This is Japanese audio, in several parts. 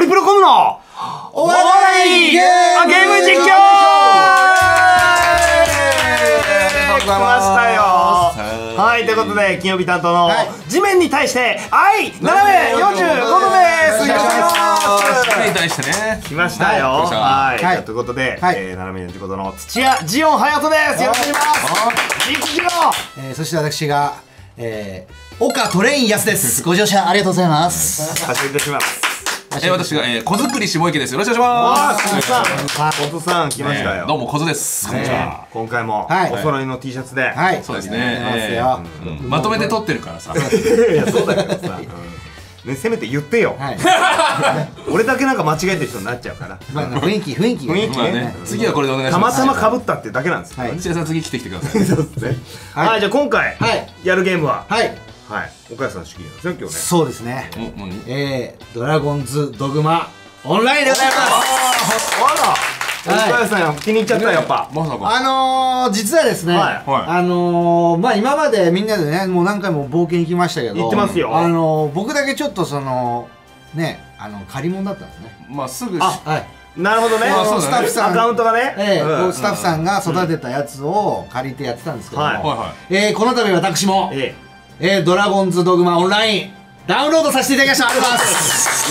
プロコムのお笑いゲーム実況来ましたよ。はい、ということで金曜日担当の地面に対して愛斜め45度です。よろしくお願いします。 地面に対してね来ましたよ。はい、ということで斜め45度の土屋ジオン隼人です。よろしくお願いします。 そして私が岡トレイン安です。ご乗車ありがとうございます。 発車いたします。 私が子作り下池です。よろしくお願いします。 小津さん来ましたよ。 どうも小津です。 今回もお揃いの T シャツで、 そうですね。まとめて撮ってるからさ。 いやそうだけどさ、ね、せめて言ってよ。俺だけなんか間違えてる人になっちゃうから。 雰囲気ね。次はこれでお願いします。 たまたま被ったってだけなんですよ。 土屋さん次来てきてください。 そうですね。はい、じゃあ今回やるゲームははい、岡安さん仕切りなんですよ今日ね。 そうですね。ドラゴンズドグマオンラインでございます。 あら、岡安さん気に入っちゃったやっぱ。 まさか。 実はですね、まあ今までみんなでねもう何回も冒険行きましたけど、 行ってますよ。 僕だけちょっとそのね借り物だったんですね。 まあすぐなるほどね。 スタッフさんアカウントがね、 スタッフさんが育てたやつを借りてやってたんですけども、この度私もドラゴンズドグマオンラインダウンロードさせていただきました。ありがとうございます。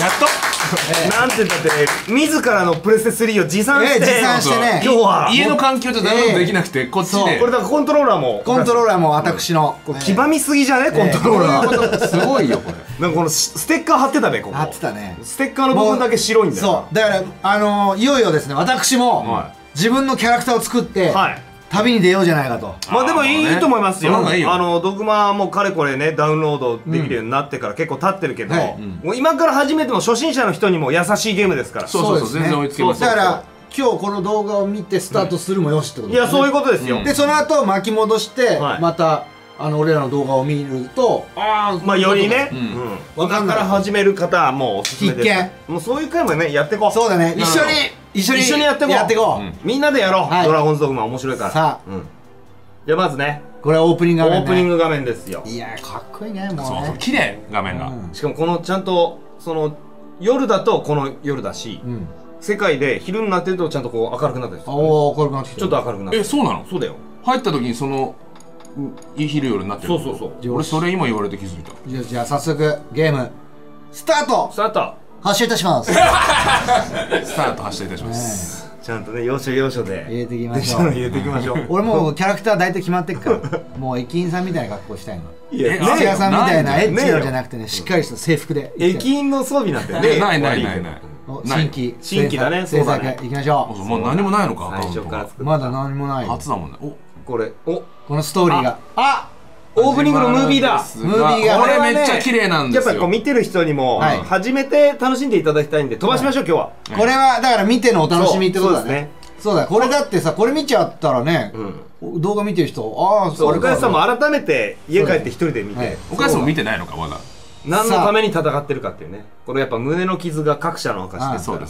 やっとなんて言ったって自らのプレステ3を持参してね、 今日は家の環境じゃダウンロードできなくてこっちでこれだからコントローラーも私の黄ばみすぎじゃねコントローラー。 すごいよこれ。 なんかこのステッカー貼ってたね。ここ貼ってたね。 ステッカーの部分だけ白いんだよ。 そうだからいよいよですね私も自分のキャラクターを作って旅に出ようじゃないかと。 まあでもいいと思いますよ。ドグマもかれこれねダウンロードできるようになってから結構経ってるけど、もう今から初めての初心者の人にも優しいゲームですから。 そう全然追いつけます。 だから今日この動画を見てスタートするもよしってことですね。 いやそういうことですよ。 でその後巻き戻してまた俺らの動画を見るとまあよりね今から始める方はもうおすすめです。もうそういう回もねやっていこう。 そうだね。一緒にやっていこう。 みんなでやろう。ドラゴンズドグマ面白いから。さあじゃあまずねこれはオープニング画面。 オープニング画面ですよ。 いやかっこいいね。もうそう綺麗画面が。 しかもこのちゃんとその夜だとこの夜だし、世界で昼になってるとちゃんとこう明るくなってる。 おお明るくなってきた。 ちょっと明るくなってる。 そうなの？ そうだよ。 入った時にその昼夜になってる。 そう俺それ今言われて気づいた。 じゃあ早速ゲームスタート。発射いたします。 スタート発射いたします。 ちゃんとね要所要所で入れていきましょう。 入れていきましょう。 俺もうキャラクター大体決まってっからもう駅員さんみたいな格好したいの。 土屋さんみたいなエッチなのじゃなくてねしっかりした制服で。 駅員の装備なんてねない新規だね。制作いきましょう。 もう何もないのか。 最初から作る。 まだ何もない。 初だもんね。 このストーリーがオープニングのムービーだ。 ムービーがこれめっちゃ綺麗なんですよ。 やっぱこう見てる人にも初めて楽しんでいただきたいんで飛ばしましょう今日は。 これはだから見てのお楽しみってことだね。そうだこれだってさこれ見ちゃったらね動画見てる人岡安さんも改めて家帰って一人で見て。 岡安さんも見てないのかまだ。 何のために戦ってるかっていうね。これやっぱ胸の傷が各社の証です。 そうです。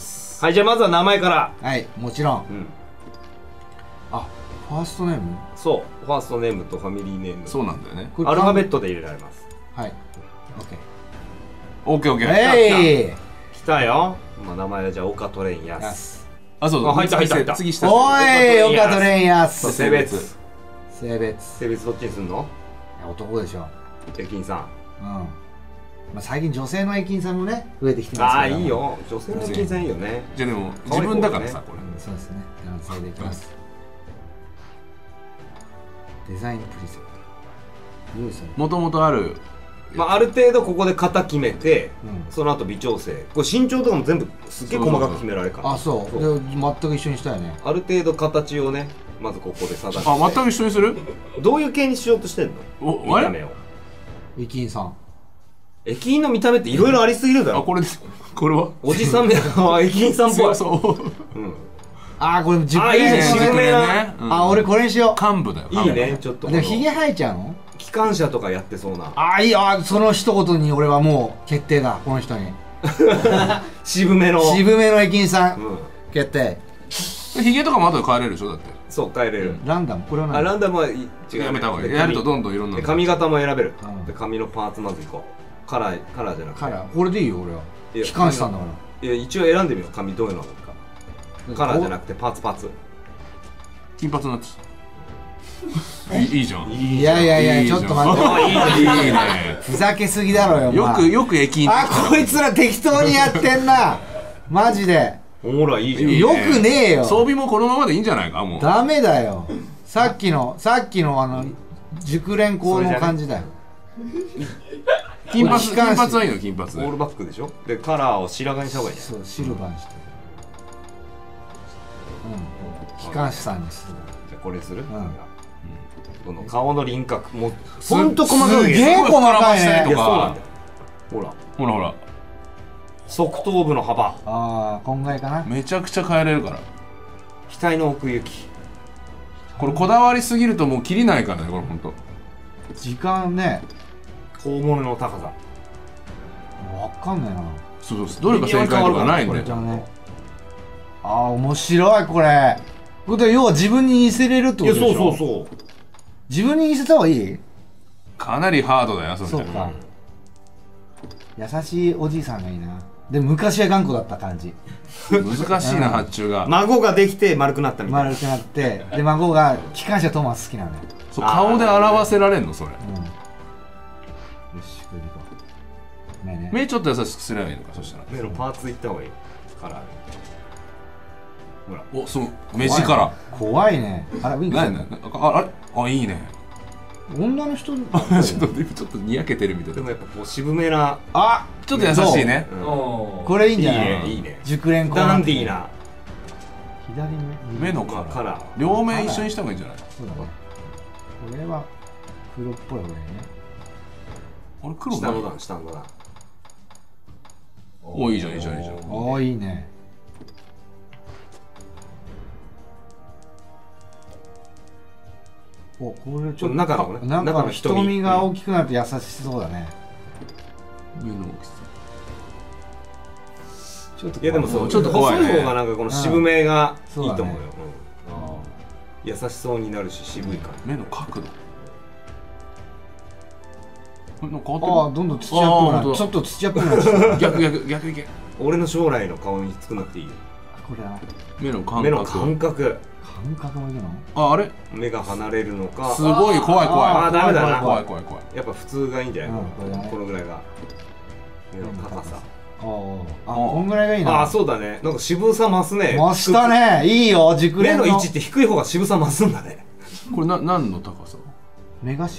はいじゃあまずは名前から。 はいもちろん。ファーストネーム？ そうファーストネームとファミリーネーム。 そうなんだよね。 アルファベットで入れられます。 はい。 オッケー。 来たよ。名前はじゃあ岡トレインヤス。 そう入った次下。 おい岡トレインヤス。 性別どっちにすんの？ 男でしょ。 駅員さん。 最近女性の駅員さんもね増えてきてますけど。 いいよ女性の駅員さんいいよね。 じゃあでも自分だからさこれ。 そうですね。男性でいきます。デザインプリセット。 もともとある。 ある程度ここで型決めてその後微調整。これ身長とかも全部すっげえ細かく決められるから。 そう全く一緒にしたよね。 ある程度形をねまずここで定めて。 全く一緒にする？ どういう系にしようとしてんの？見た目を。 駅員さん。 駅員の見た目っていろいろありすぎるだろ。 これはおじさんみたいな駅員さんっぽい。 これ自分いいね渋めな。 俺これにしよう。幹部だよ。 いいねちょっと。 でもヒゲ生えちゃうの？ 機関車とかやってそうな。 いいその一言に俺はもう決定だこの人に。 渋めの駅員さん決定。 ヒゲとかも後で変えれるでしょだって。 そう変えれる。 ランダムこれは何？ ランダムは違う。やめた方がいい。やるとどんどんいろんな。 髪型も選べる。で髪のパーツまずいこう。カラーじゃなくて。 これでいいよ俺は。機関士さんだから。 一応選んでみよう。髪どういうのか。カラーじゃなくてパーツパーツ。 金髪になってた。いいじゃん。 いやいやいや、ちょっと待って。 いいね。 ふざけすぎだろよ。 よく駅員。 あ、こいつら適当にやってんな。マジで。 ほら、いいじゃん。 よくねえよ。 装備もこのままでいいんじゃないか、もう。 ダメだよ。さっきの熟練工の感じだよ。 金髪はいいの、金髪。 オールバックでしょ。で、カラーを白髪にした方がいいじゃん。 そう、シルバーにして。機関士さんにする。 じゃあこれする？この顔の輪郭もほんと細かい。すげえ細かいね。 いや、そうなんだよ。ほらほら。 側頭部の幅。 ああ、こんぐらいかな。 めちゃくちゃ変えれるから。 額の奥行き。 これこだわりすぎるともう切りないからね、これほんと。 時間ね。 肛門の高さ。 わかんないな。 そうどれが正解とかないんだよ。 ああ、面白いこれ。これ要は自分に似せれるってことでしょ。 そう。 自分に似せた方がいい？ かなりハードだよ、それ。 そうか。優しいおじいさんがいいな。で昔は頑固だった感じ。 難しいな、発注が。 孫ができて丸くなったみたいな。 丸くなって、で孫が機関車トーマス好きなのよ。 そう、顔で表せられんの、それ。よし、これでいこう。目ね。 目ちょっと優しくすればいいのか、そしたら。 目のパーツいった方がいい。カラー。ほら。 お、そう、目力。 怖いね。あら、ウィンクさん。 あれいいね。 女の人。ちょっとにやけてるみたいな。 でもやっぱこう渋めな。 あ、 ちょっと優しいね。 これいいんじゃない？ いいね。 熟練ダンディーな。 左目のカラー。両目一緒にした方がいいんじゃない？ そうだね。これは黒っぽい方がいいね。 あれ黒下の段、下の段。 お、いいじゃん。 おー、いいね。お、これちょっと中のね、 なんか瞳が大きくなって優しそうだね。 目の大きさ。 ちょっといやでもそう、 ちょっと怖いね。 細い方がなんかこの渋めがいいと思うよ。優しそうになるし渋い感じ。 目の角度。 ああ、どんどん土屋っぽくなる。ちょっと土屋っぽくなる。 逆いけ。 俺の将来の顔に作んなくていいよ。 これは目の感覚。 感覚もいいの？ あれ？ 目が離れるのか。 すごい怖い。 あ、ダメだな。 怖い。 やっぱ普通がいいんじゃない？このぐらいが。目の高さ。 あ、こんぐらいがいいな。 あ、そうだね。なんか渋さ増すね。 増したね。いいよ、熟練の。 目の位置って低い方が渋さ増すんだね。 これ何の高さ？ 目頭？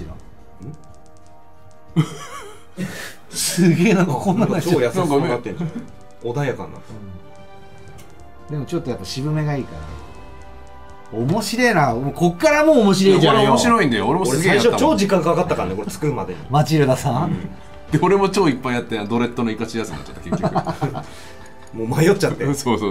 すげえなんかこんなの超優しそうになってんじゃん。穏やかになった。 でもちょっとやっぱ渋めがいいから。面白いな。もうこっからもう面白いじゃんよ。 これ面白いんだよ。俺もすげえやったもん。 最初超時間かかったからね、これ作るまでに。 マチルダさん。 で俺も超いっぱいやってドレッドのイカチやつになっちゃった結局。 もう迷っちゃって。 そう。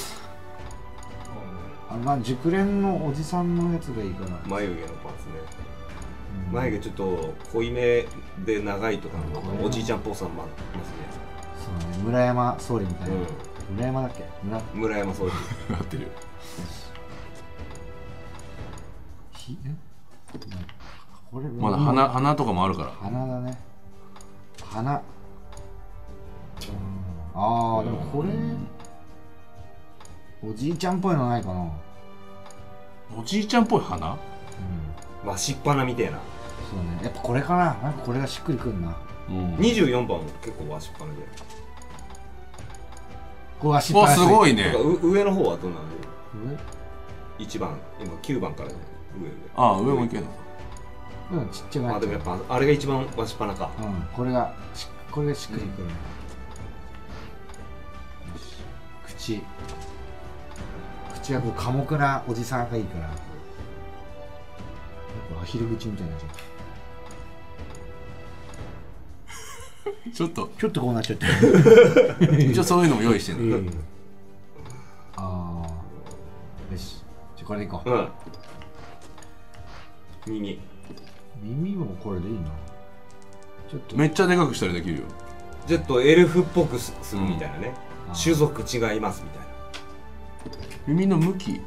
まあ熟練のおじさんのやつがいいかな。 眉毛のパーツね。眉毛ちょっと濃いめで長いとかのおじいちゃんっぽさますね。 そうね、村山総理みたいな。村山だっけ？ 村山総理。 なってるよ。まだ鼻とかもあるから。 鼻だね。鼻。ああ、でもこれおじいちゃんっぽいのないかな。 おじいちゃんっぽい鼻？ わしっぱなみたいな。 そうね、やっぱこれかな。なんかこれがしっくりくるな。 24番も結構わしっぱなで。 こうわしっぱな。 すごいね。 上の方はどうなの？1番、今9番からね。 ああ、上もいけるの。 ちっちゃい。 でもやっぱあれが一番わしっぱなか。 これがしっくりくる。口はこう寡黙なおじさんがいいから。アヒル口みたいになっちゃう。ちょっとこうなっちゃって。 一応そういうのも用意してんの。 ああ、よし。じゃこれでいこう。 耳もこれでいいな。 ちょっとめっちゃでかくしたらできるよ。 ちょっとエルフっぽくするみたいなね。種族違いますみたいな。 耳の向き。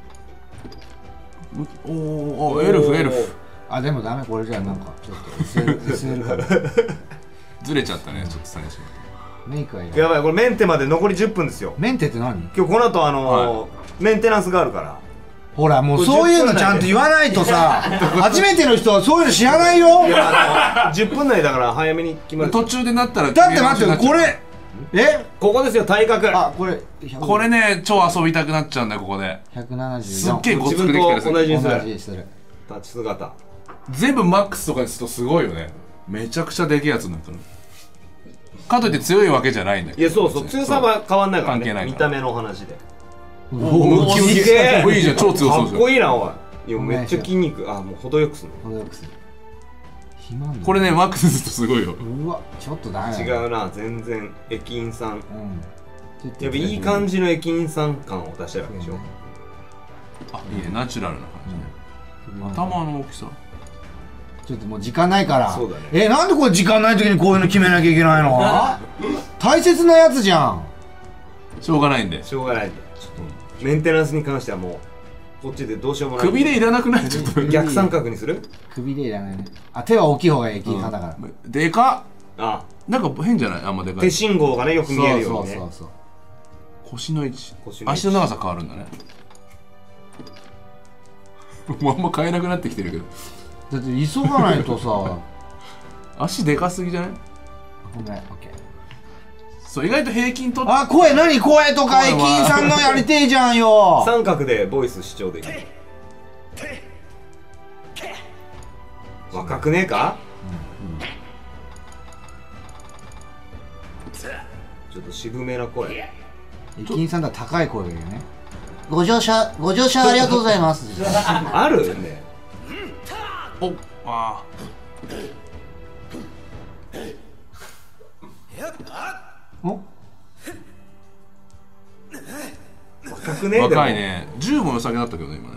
お、エルフ。 あ、でもダメ、これじゃなんかちょっと薄れるから。 ずれちゃったね、ちょっと最初。 メイクはいらない。 やばい、これメンテまで残り10分ですよ。 メンテって何？ 今日この後メンテナンスがあるから。 ほらもうそういうのちゃんと言わないとさ、初めての人はそういうの知らないよ。 10分内だから早めに決まる。 途中でなったら。 だって待って、これここですよ、体格。 あ、 これね、超遊びたくなっちゃうんだよ、ここで。 174。 すっげえごつくできてる。 同じにする。 立ち姿。 全部マックスとかにするとすごいよね。めちゃくちゃでけえやつになったの。かといって強いわけじゃないんだけど。 いや、そうそう、強さは変わんないからね。 関係ない。 見た目の話で。 おお、すげえ。いいじゃん、超強そう。 かっこいいな、おい。いや、めっちゃ筋肉、もう程よくする。 程よくする。 これね、マックスするとすごいよ。 うわ、ちょっとだめ。 違うな、全然駅員さん。やっぱいい感じの駅員さん感を出したいわけでしょ。 あ、いいね、ナチュラルな感じね。頭の大きさ。 ちょっともう時間ないから。 そうだね。 なんでこれ時間ない時にこういうの決めなきゃいけないの？大切なやつじゃん。 しょうがないんで。 しょうがないんで。ちょっとメンテナンスに関してはもうこっちでどうしようもない。 首でいらなくない？ちょっと逆三角にする？ 首でいらないね。手は大きい方がいい、駅員さんだから。 でかっ。なんか変じゃない？あんまでかい。 手信号がね、よく見えるようにね。 そう。 腰の位置。足の長さ変わるんだね。もうあんま変えなくなってきてるけど。 だって急がないとさ。 足でかすぎじゃない？ ごめん、オッケー。 そう、意外と平均取って。 あ、声何？声とか駅員さんのやりてえじゃんよ。 三角でボイス主張できる。若くねえか？ちょっと渋めな声。 駅員さんだら高い声がいいよね。ご乗車ありがとうございます。 あるね。 お、あお？ 若くねえ。 若いね。10も良さげだったけどね、今ね。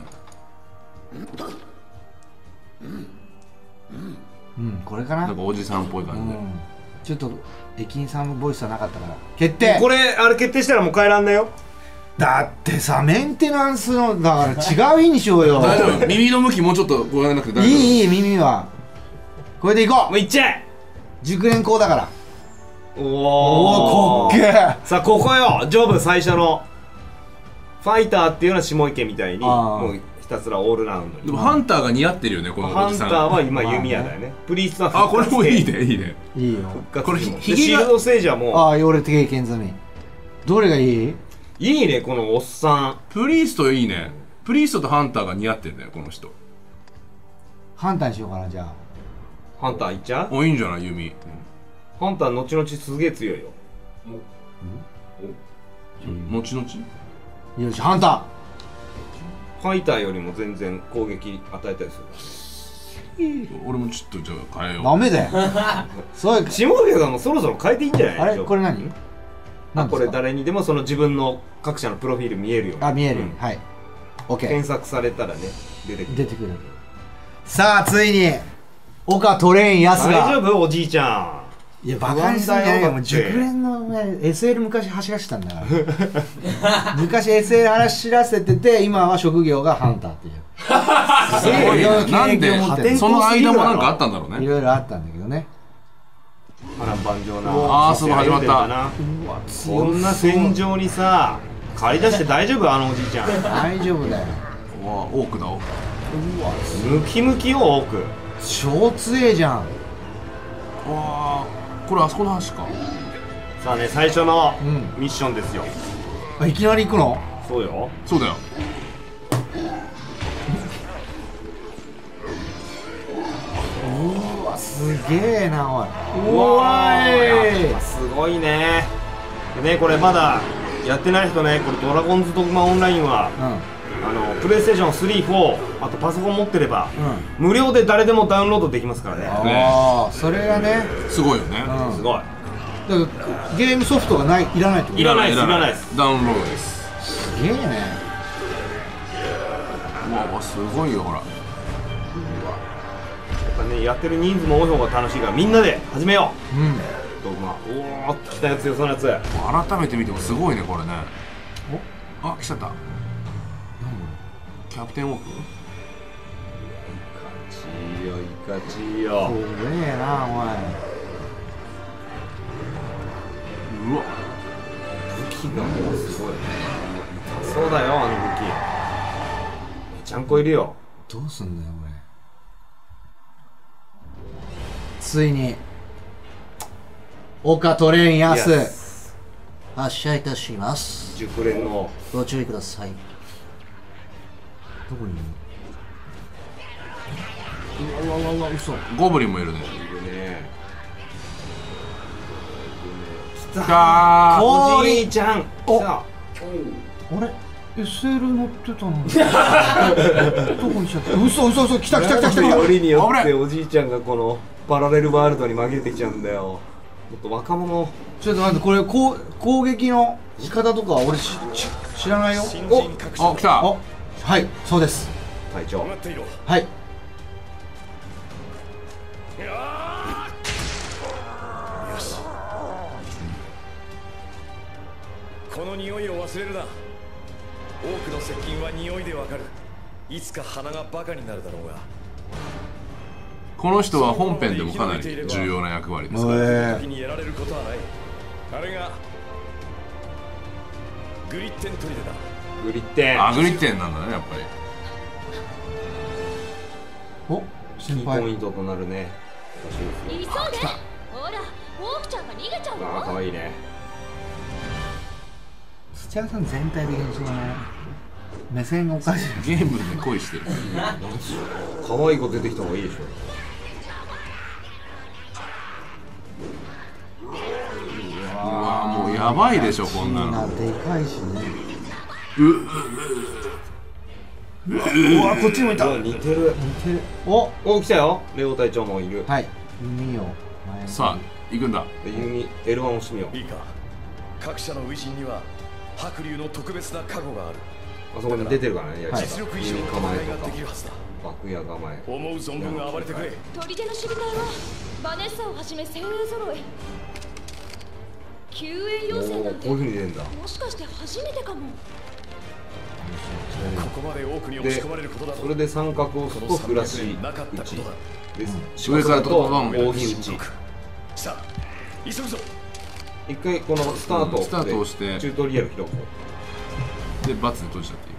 これかな。 なんかおじさんっぽい感じで。ちょっと駅員さんのボイスはなかったから決定。 これ決定したらもう変えらんないよ。 だってさ、メンテナンスのだから違う日にしようよ。 大丈夫。耳の向きもうちょっとこうやらなくて大丈夫。 いい耳はこれでいこう。 もういっちゃえ。 熟練工だから。 おお、 かっけえ。 さあここよ、ジョブ最初のファイターっていうのは下池みたいにもうひたすらオールラウンドに。 でもハンターが似合ってるよね、このおじさん。 ハンターは今弓矢だよね。プリーストはあ、これもいいね、いいね。 いいよ。 これシールドステージはもう。 ああ、俺経験済み。どれがいい？ いいね、このおっさん。 プリーストいいね。プリーストとハンターが似合ってるんだよ、この人。 ハンターにしようかな、じゃあ。 ハンターいっちゃう？ お、いいんじゃない、弓。 ハンター後々すげえ強いよ。 後々？ よし、ハンター。 ファイターよりも全然攻撃与えたりする。俺もちょっとじゃあ変えよう。 ダメだよ。 そういう。下池さんもそろそろ変えていいんじゃない？ あれこれ何？ これ誰にでもその自分の各社のプロフィール見えるよ。 あ、見える。はい。OK。 検索されたらね、出てくる。 さあ、ついに岡トレインヤスが。 大丈夫？おじいちゃん。 いや、バカにすんじゃないよ。もう熟練の SL 昔走らせたんだから昔 SL 走らせてて、今は職業がハンターっていうすごいよ。なんでその間もなんかあったんだろうね。 いろいろあったんだけどね。 波乱万丈な。 ああ、そう始まった。 こんな戦場にさ借り出して大丈夫？あのおじいちゃん。 大丈夫だよ。 うわ、多くだ。うわ、 ムキムキよ、多く。 超強えじゃん。 うわ、これあそこの橋か。 さあね、最初のミッションですよ。 いきなり行くの？ そうよ。 そうだよ。 うわ、すげえな、おい。 うわー、すごいね。でね、これまだやってない人ね、これドラゴンズドグマオンラインは、プレイステーション3、4、あとパソコン持ってれば、無料で誰でもダウンロードできますからね。 ああ、それがね、 すごいよね。 すごい。 だからゲームソフトがいらないってこと？ いらないです、いらないです。 ダウンロードです。 すげえね。 うわ、すごいよ、ほら。 ね、やってる人数も多い方が楽しいからみんなで始めよう。ドグマ。おお、来たやつよ、そのやつ。 改めて見てもすごいね、これね。お、あ、来ちゃった。キャプテンウォーク。 いかちいよ。 怖えな、お前。 うわ武器がもうすごい。そうだよ、あの武器。めちゃんこいるよ。 どうすんだよこれ。ついに岡トレインヤス発射いたします。 熟練のご注意ください。どこにいるの？うわうわうわ、嘘。 ゴブリンもいるね。 いるね。 来たー。 おじいちゃん。 お来た。 あれ SL 乗ってたのどこにしちゃった。嘘嘘嘘、来た来た来た来た。 よりによっておじいちゃんがこのパラレルワールドに紛れてきちゃうんだよ。もっと若者。 ちょっと待って、これ攻撃の仕方とか俺知らないよ。 お、来た。 はい、そうです。 隊長。 はい。 この匂いを忘れるな。多くの接近は匂いでわかる。いつか鼻がバカになるだろうが。 この人は本編でもかなり重要な役割ですから。 時にやられることはない。あれがグリッテン砦だ。 グリッテン。 あ、グリッテンなんだね、やっぱり。 お、 キーポイントとなるね。 急いで。ほら、ウォークちゃんが逃げちゃうの。 ああ、可愛いね。 土屋さん全体的にそうね、目線がおかしい。 ゲームで恋してる。 可愛い子出てきた方がいいでしょ。 うわもうやばいでしょこんなの。 でかいしね。 うわ、こっちにもいた。似てる。 似てる。 お、来たよ。レオ隊長もいる。 はい。弓を前に。 さあ行くんだ。 弓 L1 押してみよう。 いいか。各社の初陣には白龍の特別な加護がある。 あそこに出てるからね。 実力以上の構えができるはずだ。 爆や構え。 思う存分暴れてくれ。 砦の守備隊はバネッサをはじめ精鋭揃い。救援要請なんてこういう風に出るんだ。 もしかして初めてかも。 ここまで多くに押し込まれることだと。 それで三角を押すとフラッシュなかったことだ。 上からと扇打ち。 さあ急ぐぞ。 一回このスタートをしてチュートリアル開こう。でバツで閉じちゃって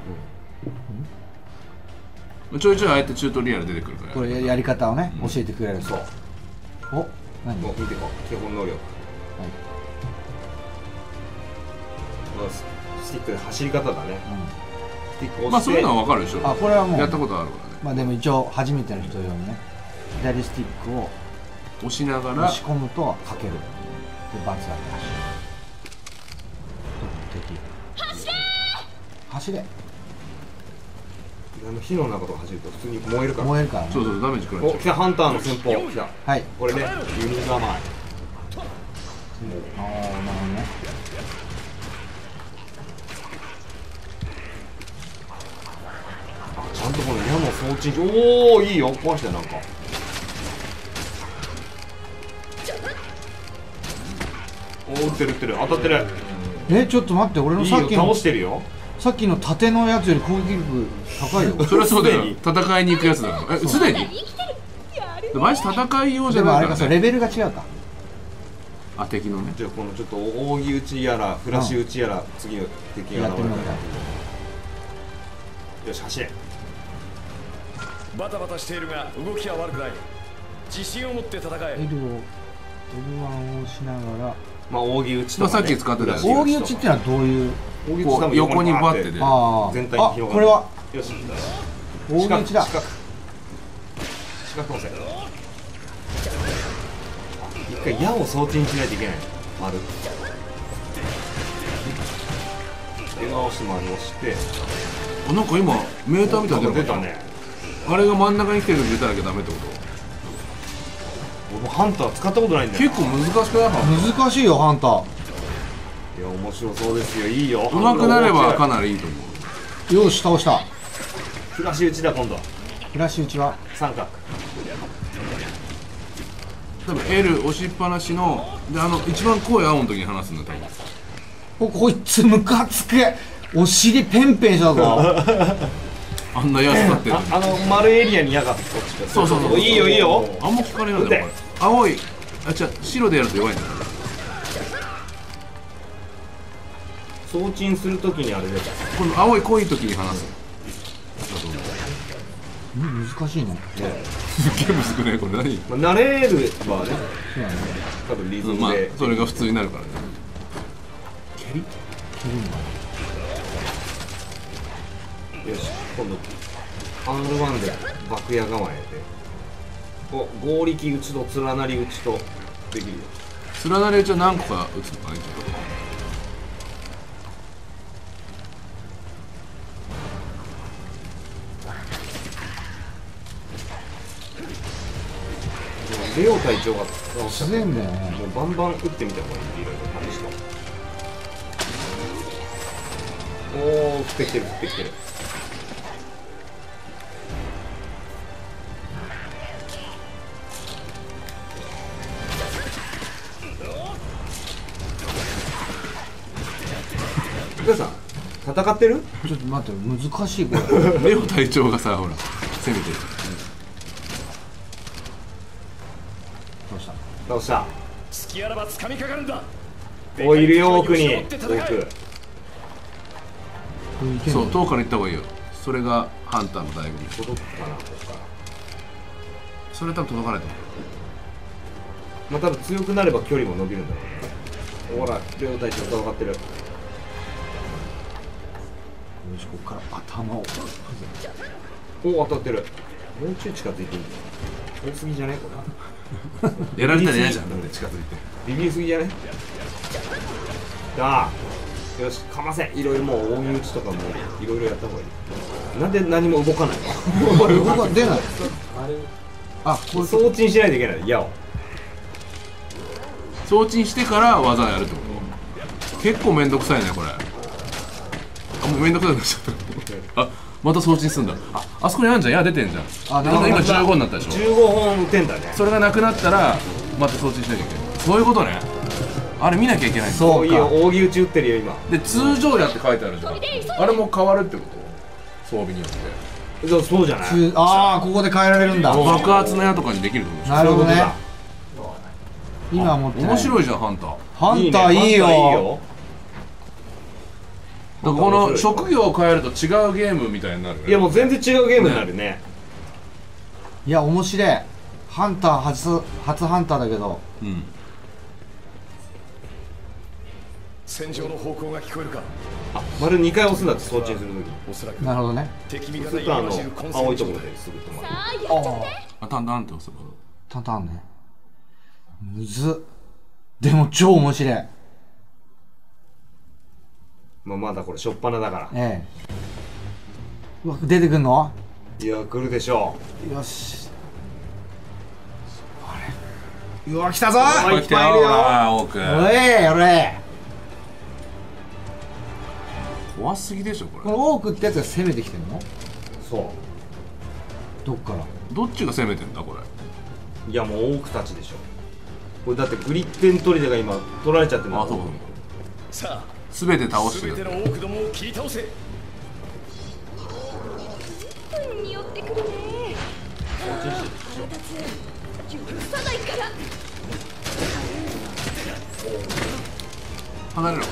いい。ちょいちょいあえてチュートリアル出てくるから。 これやり方をね、教えてくれる。 そう。 お、何？ 見てこう。基本能力。スティックで走り方だね。スティック押して。 まあそういうのは分かるでしょ。 あ、これはもうやったことあるからね。 まあでも一応初めての人用にね、左スティックを押しながら押し込むとかける。でバツ当て走れ。走れ。 火の中とか走ると普通に燃えるから。 燃えるからね。 そうそうダメージ食らっちゃう。 お、来たハンターの先方来た。 はい。 これね、ユニ構え。 ああ、なるほどね。 ちゃんとこの矢の装置。おお、いいよ。壊してなんか。おお、撃ってる撃ってる。当たってる。 ちょっと待って、俺のさっきの倒してるよ。 さっきの盾のやつより攻撃力高いよ。 それはそうだよ。戦いに行くやつだから。すでに？マジ戦い用じゃないからね。 レベルが違うか。 あ、敵のね。 じゃあこのちょっと扇打ちやらフラッシュ打ちやら次の敵が現れたら。よし、走れ。 バタバタしているが動きは悪くない。自信を持って戦え。 L1 をしながら、 まあ扇打ちとか、ね、 さっき使ってたやつ。 扇打ちってのはどういう？ こう横にバッてで。 全体に広がる。 これはよし。 扇打ちだ。 四角押せ。一回矢を装置にしないといけない。丸。絵直して丸押して。 なんか今メーターみたいなの出たね。 あれが真ん中に来てるの出たらダメってこと？ 俺もハンター使ったことないんだよ。 結構難しくない？ 難しいよハンター。 いや面白そうですよ。いいよ。 上手くなればかなりいいと思う。よし倒した。 フラッシュ打ちだ今度。 フラッシュ打ちは三角。 多分 L 押しっぱなしので一番濃い青の時に離すんだ多分。 こいつムカつく。お尻ペンペンしたぞ。 あんな安かってる。 丸エリアに矢が。 そうそうそう。 いいよいいよ。 あんま聞かれないんだよこれ。青い、あ、違う、白でやると弱いんだよ。 送信するときにあれでこの青い濃い時に話す。 難しいね。 すっげえむずくねこれ何？ 慣れるはね、 そうだね。 多分リズムで、 それが普通になるからね。蹴り？ よし、今度 R1 で爆矢構えで合力打ちと連なり打ちとできるよ。 連なり打ちは何個か打つのかね。 レオ隊長が自然だよね。 もうバンバン打ってみた方がいいっていろいろ試して。おお、降ってきてる降ってきてる。お母さん戦ってる？ ちょっと待って、難しいこれ。 レオ隊長がさ、ほら攻めてる。 倒した。 隙あらば掴みかかるんだ。 おいるよ奥に。奥。 そう、遠くから行った方がいいよ。それがハンターの醍醐味。 届くかなここから。 それ多分届かないと思う。 まあ多分強くなれば距離も伸びるんだろうね。ほら、レオ隊長戦ってる。よし、ここから頭を。 お、当たってる。もうちょい近づいていいんだよ。遠すぎじゃねこれ。 やられたら嫌じゃん。だって近づいてビビりすぎじゃね。ああ、よし、かませ。いろいろもう扇打ちとかもいろいろやった方がいい。なんで何も動かないの？ 動か出ない。あ、 これ送信しないといけない。矢を送信してから技やるってこと？結構めんどくさいねこれ。あ、もうめんどくさくなっちゃった。あ、また送信するんだ。あそこにあるじゃん。矢出てんじゃん。あ、今15になったでしょ。 15本打てんだね。 それがなくなったらまた送信しなきゃいけない。そういうことね。あれ見なきゃいけないんだ。 そういいよ、扇打ち打ってるよ今。 で、通常矢って書いてあるじゃん。あれも変わるってこと？装備によって。 そうじゃない。 ああ、ここで変えられるんだ。 爆発の矢とかにできるってことでしょ。 なるほどね。今持ってない。 面白いじゃんハンター。 ハンターいいよ。 だからこの職業を変えると違うゲームみたいになる。 いやもう全然違うゲームになるね。 いや面白い。ハンター初ハンターだけど。 うん。 戦場の方向が聞こえるか。 あ、丸2回押すんだって送信するとき。 おそらくなるほどね。 敵味方に合わせる青いところですぐ止まる。 さあやっちゃって。 あ、タンタンって押せば。 タンタンね。むずっ。でも超面白い。 まあまだこれ初っ端だから。 ええ。うわ、出てくんの？ いや来るでしょう。よし。あれ。うわ来たぞ。 いっぱいいるよ。 多く。 おい俺。 怖すぎでしょこれ。 このオークってやつが攻めてきてんの？ そう。 どっから？ どっちが攻めてんだこれ。 いやもう多くたちでしょ。これだってグリッテントリデが今取られちゃってるんだ。 あ、そうか。 さあ全て倒してる。 全ての多くどもを切り倒せ。 匂ってくるね。腹立つ。許さないから。 離れろ。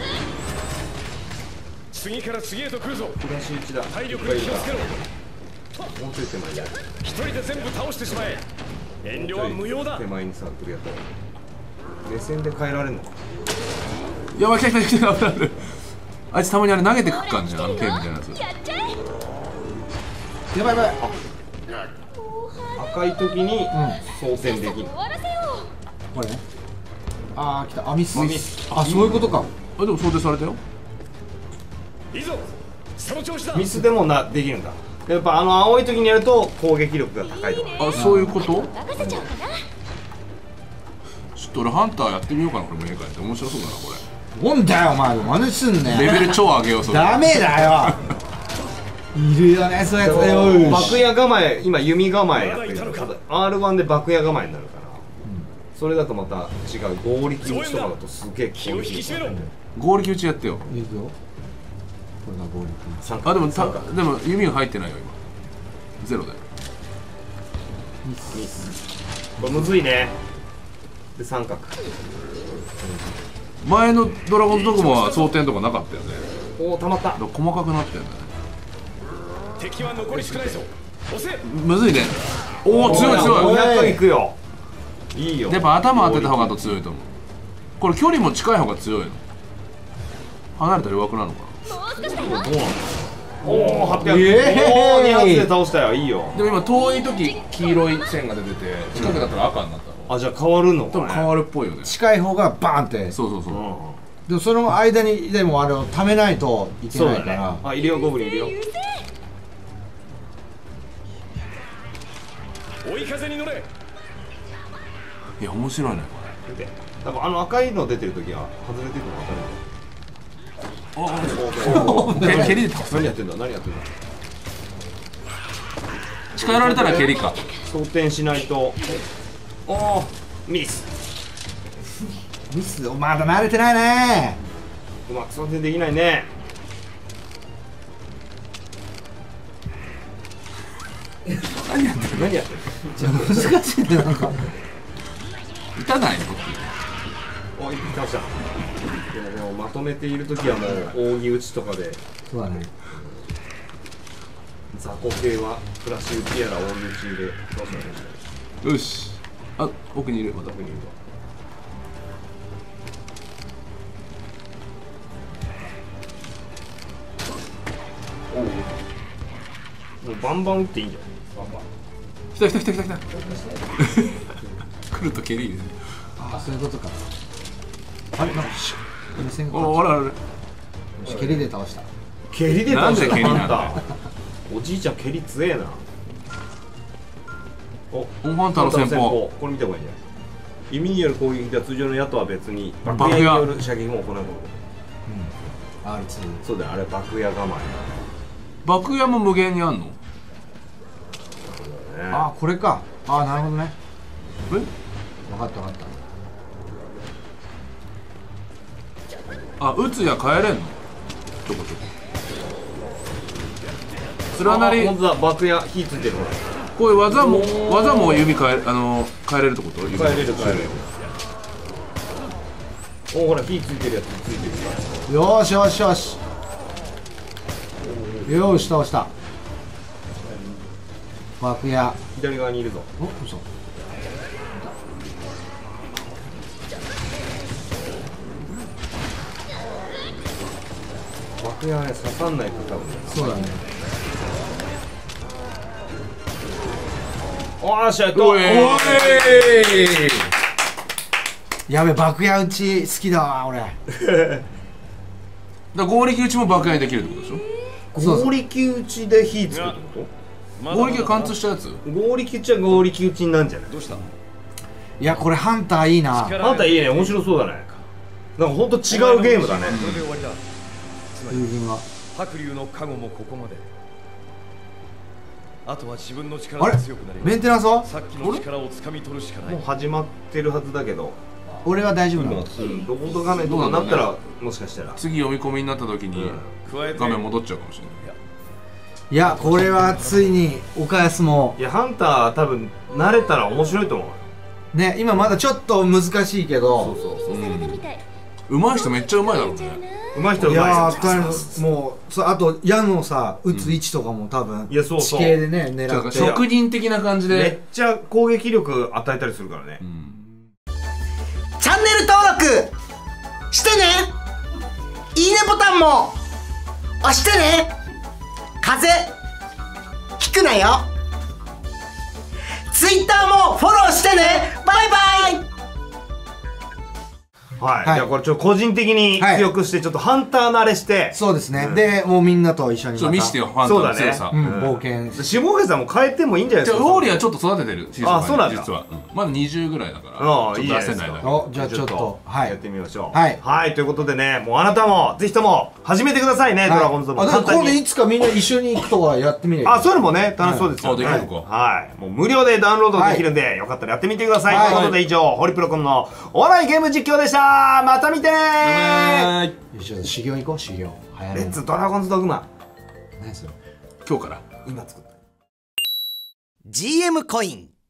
次から次へと来るぞ。 フラッシュ1だ。 体力に気をつけろ。 もうちょい手前だ。 一人で全部倒してしまえ。遠慮は無用だ。 手前にさ来るやつ。目線で変えられるの？ やばい来た来た来た。危ない。あいつたまにあれ投げてくっかんじゃん。あの剣みたいなやつ。 やっちゃえ。 やばいやばい。 赤い時に操船できる。 終わらせよこれね。あー来た。あミス。 ミス。 あそういうことか。 あでも想定されたよ。 いいぞ。その調子だ。 ミスでもできるんだ。やっぱ青い時にやると攻撃力が高いとか。 あ、そういうこと？ う。任せちゃうかな。 ちょっと俺ハンターやってみようかな。これも家帰って面白そうだなこれ。 なんだよお前真似すんね。 レベル超上げようそれ。 ダメだよ。いるよねそういうやつだよ。 爆矢構え今弓構えやってるけど R1 で爆矢構えになるから、それだとまた違う合力打ちとかだとすげえ気を引き締めろ。 合力打ちやってよ。 いくよ。これが合力。 あでもでも弓が入ってないよ今。ゼロだよ。 ミス。これむずいね。で三角。 前のドラゴンズドグマは装填とかなかったよね。 おお、たまった。 細かくなってるんだね。 敵は残り少ないぞ。押せ。 むずいね。おお、強い強い。 500いくよ。いいよ。 やっぱ頭当てた方が強いと思う。これ距離も近い方が強いの。離れたら弱くなるのかな。 おお、800。おお、2発で倒したよ。いいよ。 でも今遠い時黄色い線が出てて、近くだったら赤になったの。 あ、じゃあ変わるのかね。 多分変わるっぽいよね。 近い方がバーンって。 そうそうそう。 でもその間にでも貯めないといけないから。 あ、いるよ、ゴブリンいるよ。 追い風に乗れ。 いや、面白いねこれ。多分赤いの出てる時は外れてるの分かる。 蹴りで倒す。 何やってんだ、何やってんだ。 近寄られたら蹴りか。 装填しないと。おお、ミス。 ミス、まだ慣れてないね。 うまく装填できないね。 何やってる。 何やってる。 じゃあ難しいね、なんか。 打たないの。 お、一気倒した。でもまとめている時はもう扇打ちとかで。 そうだね。 雑魚系はフラッシュ打ちやら扇打ちで倒すのね。 よし。あ、奥にいる。また奥にいるわ。もうバンバン打っていいんじゃない。バンバン。 来た来た来た来た来た。来ると蹴り入れる。 ああ、そういうことか。あれ、なんか目線が。 お、あれあれ。 蹴りで倒した。 蹴りで倒した。 なんで蹴りなんだよ。 おじいちゃん蹴り強えな。お、 オンハンターの戦法。 これ見た方がいいんじゃない。弓による攻撃では通常の矢とは別に爆矢による射撃も行うこと。 R2。 そうだよ、あれ爆矢構え。 爆矢も無限にあんの？ ああ、これか。ああ、なるほどね。 え？ 分かった分かった。 あ、撃つや変えれんの？ちょこちょこ。連なり。 本当だ、爆矢火ついてる。 こういう技も指変えれるってこと？ 変えれる。お、ほら火ついてるやつついてる。 よしよしよし。よし倒した。爆矢。 左側にいるぞ。 お、嘘。 爆矢はね、刺さんないと多分。 そうだね。 おーし、やっおいやべ、爆矢打ち好きだわ俺。 だ合力打ちも爆矢にできるってことでしょ？ 合力打ちで火つくってこ合力が貫通したやつ？ と？合力打ちは合力打ちになんじゃない？ どうした？ いや、これハンターいいな。 あんたいいね、面白そうだね。なんかほんと違うゲームだね。 これで終わりだ。つまり友人が。 白龍の加護もここまで。あとは自分のあ力れが強くなり、 メンテナンスはさっきの力を掴み取るしかないもう。始まってるはずだけど、 俺は大丈夫なの。 ロボット画面とかになったらもしかしたら。 次読み込みになった時に加えて画面戻っちゃうかもしれない。 いや、これはついに岡安もいや、ハンター多分慣れたら面白いと思うよ。 ね、今まだちょっと難しいけど。 そう。 上手い人めっちゃ上手いだろうね。 上手い人いや上手い。 ー、もうあと矢のさ打つ位置とかも多分いや、そう地形でね狙って。 職人的な感じめっで。 ちゃ攻撃力与えたりするからね。 チャンネル登録してね。いいねボタンも押してね。風邪ひくなよ。ツイッターもフォローしてね。バイバイ。 はい、 はいじゃあこれちょっと個人的に強くして、ちょっとハンター慣れして、 そうですね、でもうみんなと一緒にまた見してよ、ファンタの強さ。 冒険下毛さんも変えてもいいんじゃないですか。 ウォーリアーちょっと育ててる。 あ、そうなんだ。 実はまだ20ぐらいだからああ、 ちょっと出せないだけ。 お、じゃあちょっとやってみましょう。 はいはい、ということでね、もうあなたもぜひとも始めてくださいね、ドラゴンズも。 あ、だから今度いつかみんな一緒に行くとかやってみれば。 あ、そういうのもね、楽しそうですよ。 できるか。 はい、もう無料でダウンロードできるんで、よかったらやってみてください。ということで以上、ホリプロ君のお笑いゲーム実況でした。また見てねー。 よし、修行行こう、修行。早めに。 レッツドラゴンズドグマ。 何それ。 今日から今作った。 GM コイン